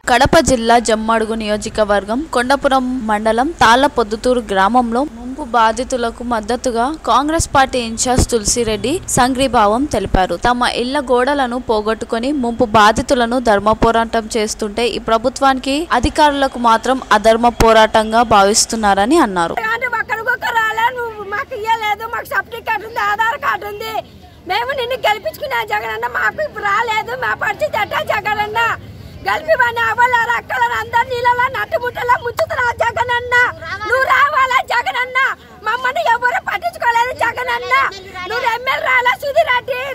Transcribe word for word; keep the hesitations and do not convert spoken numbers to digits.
కడప జిల్లా జమ్మడుగు నియోజకవర్గం కొండపురం మండలం తాళ్లపొద్దుటూరు గ్రామంలో ముంపు బాధితులకు మద్దతుగా కాంగ్రెస్ పార్టీ ఇన్ఛార్జ్ తులసిరెడ్డి సంఘీభావం తెలిపారు. తమ ఇళ్ల గోడలను పోగొట్టుకుని ముంపు బాధితులను ధర్మ పోరాటం చేస్తుంటే ఈ ప్రభుత్వానికి అధికారులకు మాత్రం అధర్మ పోరాటంగా భావిస్తున్నారని అన్నారు. మేము నిన్ను గెలిపించుకున్నా జగనన్న, మాకు రాలేదు, మా పరిస్థితి ఎట్టా జగనన్న? గెలిపివని అవ్వాల అక్కల అందరు నీళ్ళ నట్టుముట్టలా ముంచుతున్నా జగనన్న. నువ్వు రావాలా జగనన్న? మమ్మల్ని ఎవరు పట్టించుకోలేదు జగనన్న. నువ్వు ఎమ్మెల్యే రాలా సుధీరెడ్డి?